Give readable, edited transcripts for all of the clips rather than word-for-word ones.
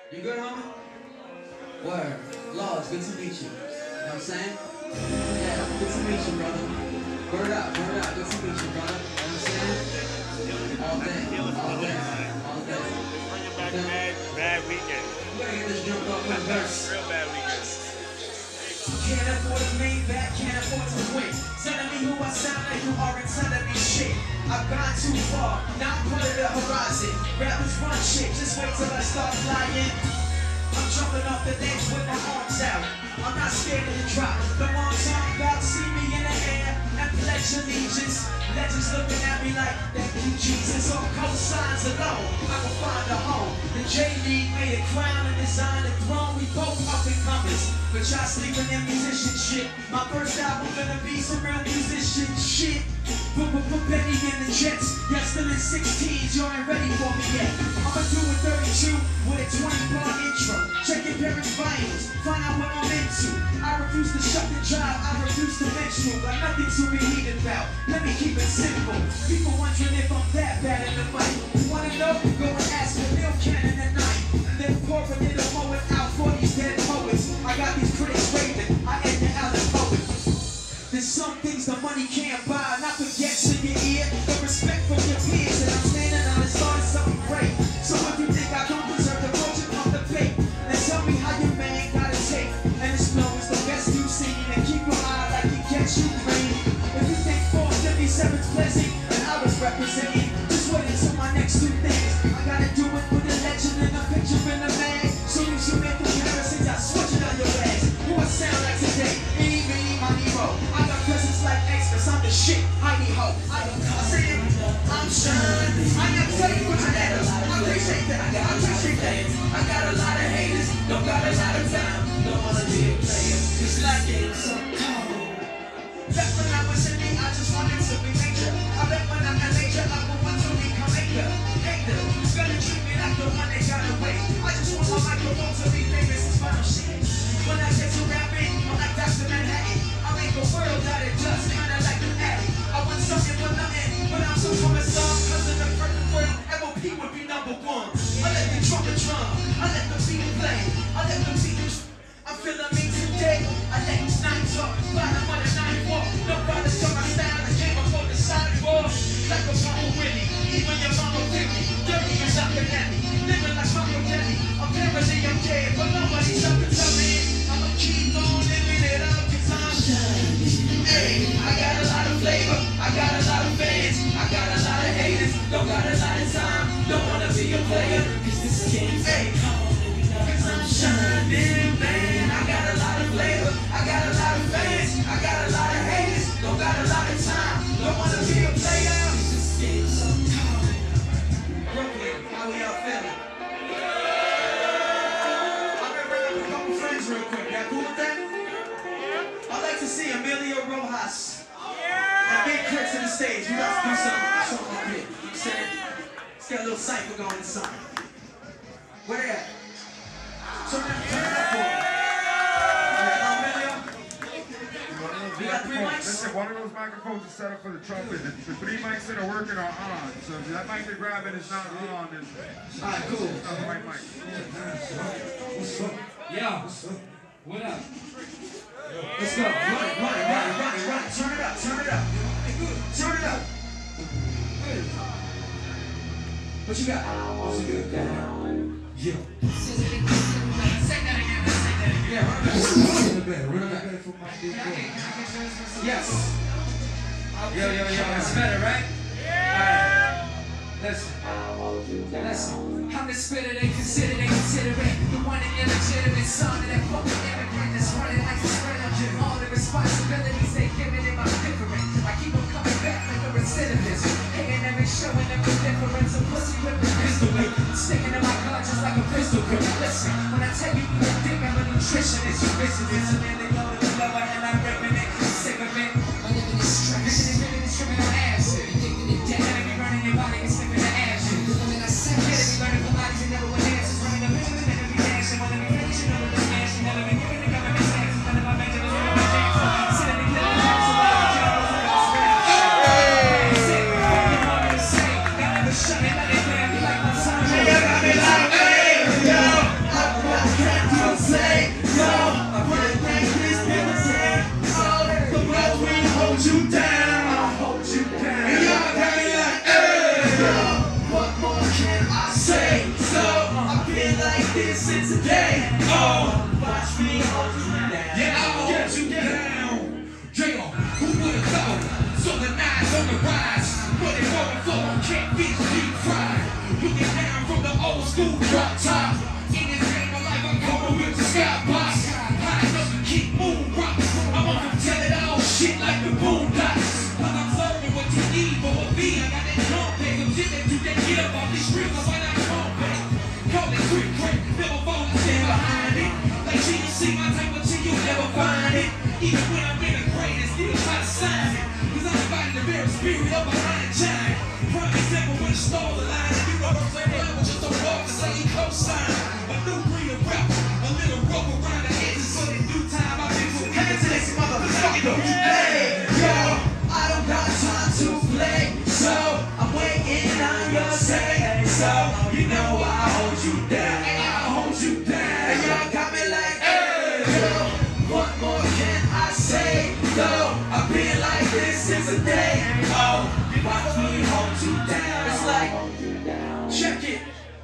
You good, homie? Word. Laws, good to meet you. You know what I'm saying? Yeah, good to meet you, brother. Word up, good to meet you, brother. You know what I'm saying? All day, all day, all day. Bring it back bad weekend. We gotta get this jump up with a verse. Real bad weekend. Can't afford to lean back, can't afford to win. Telling me who I sound like you aren't telling me shit. I've gone too far, now I'm pulling the horizon. Rappers run shit, just wait till I start flying. I'm jumping off the ledge with my arms out. I'm not scared of the drop. The long time about see me in the air and pledge allegiance. Legends looking at me like, thank you, Jesus. On cosigns alone, I will find a home. The J-League made a crown and designed a throne. We both up and comers, but y'all sleeping in musician shit. My first album gonna be some real musician shit. Put Benny in the jets. Y'all still in 16s, you ain't ready for me yet. I'ma do a 32 with a 20-bar intro. Check your parents' vinyls, find out what I'm into. I refuse to shut the job, I refuse to menstrual. Got nothing to be heated about, let me keep it simple. People wondering if I'm that bad in the mic. You wanna know? Go and ask for Neil Cannon tonight. And then pour a little moment out for these dead poets. I got these critics raving, I end the out of poet. There's some things the money can't buy, not forgets in your ear. The respect from your peers, and I'm standing on the start of something great. So if you think I don't deserve the road, you pump the plate. Then tell me how your man got a take. And this flow is the best you've seen. And keep your eye like it gets you green. If you think 457's pleasant, and I was representing, just wait until my next two things. I gotta do it with a legend and a picture in the mag. Soon as you make comparisons, I switch it on your ass. Who I sound like today? Me, my Nemo. I got presence like X, cause I'm the shit. Heidi ho. I say it. I'm Sean. I am telling you what your letters. I appreciate that. I appreciate that. I got a lot of haters. Don't got a lot of time. Don't wanna be a player. It's like it's so cold. Back when I was in me, I just wanted to be major. I bet when I'm a major, I will want to become major. Hater, gonna treat me like the one that got away. I just want my microphone to be famous. It's final shit. When I get to rapping, I'm like Dr. Manhattan. I make a world out of dust, kinda like an addict. I want something for nothing, but I'm so cumbersome. Cause in the perfect world, MOP would be number one. I let the trumpet drum, I let the beat play, I let the beat. I'm feeling me today. I let these nights talk, bottom of the night walk. No brothers to my style, I came up on the sidewalk. Like a Papa Willie, even your mama feel me. Dirty as I can have me, living like Papa Kelly. Apparently I'm dead, but nobody's up to tell me. I'ma keep on living it up, cause I'm shining. Hey, I got a lot of flavor, I got a lot of fans, I got a lot of haters, don't got a lot of time, don't wanna be a player, cause this game's hey, cause I'm shining, man. I got a lot of flavor, I got a lot of fans, I got a lot of haters, don't got a lot of time, don't wanna be a player, cause this game's so cold. Brooklyn, how we all feeling? Real quick, y'all cool with that? I'd like to see Emilio Rojas and Big Chris on the stage. We got to do something up here. You know what I'm saying? Let's get a little cypher going inside. Where they at? Turn it up for me. Emilio? We got 3 mics? Listen, one of those microphones is set up for the trumpet. The 3 mics that are working are on. So if that mic they're grabbing is not on, then alright, cool. It's not the right mic. What's up? Yo, what up? Let's go. Run it. Turn it up. Turn it up. What you got? What's good? Yo. Say that again. Yeah, run it back. Run it back for my big boy. Yes. Yo. That's better, right? Yeah. Listen. I'm the spitter they consider it. The one that illegitimate son of that fucking immigrant that's running like a sprinter. All the responsibilities they giving him, I'm different. I keep them coming back like a recidivist. Hating them and showing them the difference. A pussy with a pistol whip. Sticking to my gun just like a pistol grip. Listen, when I tell you you think I'm a nutritionist, you missing this. And then they go to the lower and I'm ripping it. Sick of it. My living is stress. Living is tripping on acid. Thinking it dead. Gotta be running your body and slipping the ashes. When I said it, be learning from bodies and never went answers. Running the middle and every dancing. Wanna be finished, you know that the smash. You never been given the government taxes. None of my mental is never been dancing. Sitting in the house, so I don't care what's the sick. You want me to say, I never shut it, let it grab me like my son. Hey, yo, I this since the day. Oh, watch me hold you down. Yeah, I'll get you down. Yeah, who would've thought? So the eyes on the rise. What they going for? Can't be deep fried. Looking down from the old school drop top. In this game of life, I'm coming with the skybox. High enough to keep moon rock. I'm on from tell it all shit like the Boondocks. Cause I'm serving what you need for a fee. I got that drum pack. I'm shit that you can get up off these streets. I'm why not come back. Call it quick, quick. Never fall and stand behind it. Like GC, my type of chick, you'll never find it. Even when I'm in the grade, it's still try to sign it. Cause I'm inviting the very spirit of behind the giant. Prime example when the stars align. You know what I'm saying? But just don't walk to say you co-sign. A new breed of rap, a little rope around the edges. So in due time, I'll be with Hand it to this motherfucker. Hey, yo, I don't got time to play. So I'm waiting on your say. So you know I'll hold you down. I'll hold you down. And y'all got me like, hey, yo, what more can I say? Yo, I've been like this since the day. Oh, watch me hold you down. It's like, check it.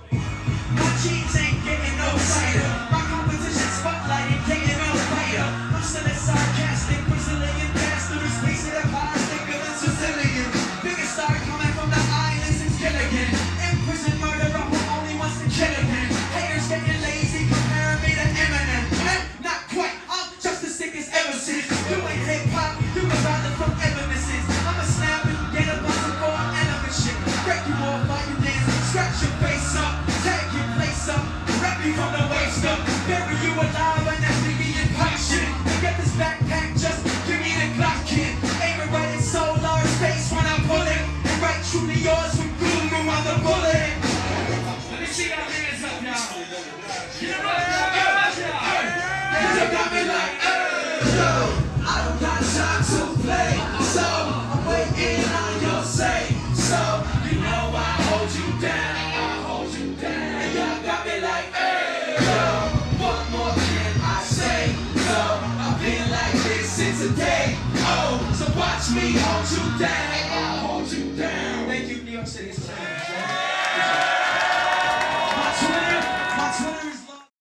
My jeans ain't getting no tighter. My competition spotlight ain't getting no brighter. I'm still a sarcastic Brazilian bastard who's facing a pie thicker than Sicilian. Biggest star coming from the islands in Gilligan. In prison murderer who only wants to kill again. Haters getting lazy, comparing me to Eminem. Not quite, I'm just as sick as ever since. You ain't hip hop, you can rather from evidences. I'm a snap and get a buzzer for an element shit. Break you off while you dance, scratch your face up, tag your place up, wrap you from the waist up, bury you alive and that biggie and pop shit. And get this backpack, just give me the Glock kid. Aim it right in Solar's face when I pull it, and right true to yours with gloom on the bullet. Let me see y'all hands up, y'all. Get up, Cause you got me like, yo, I don't got time to play. So I'm waiting on your say. So you know I hold you down. I hold you down. And y'all got me like, yo, what more can I say? So I've been like this since the day. Oh, so watch me hold you down. I'll hold you down. Thank you, New York City.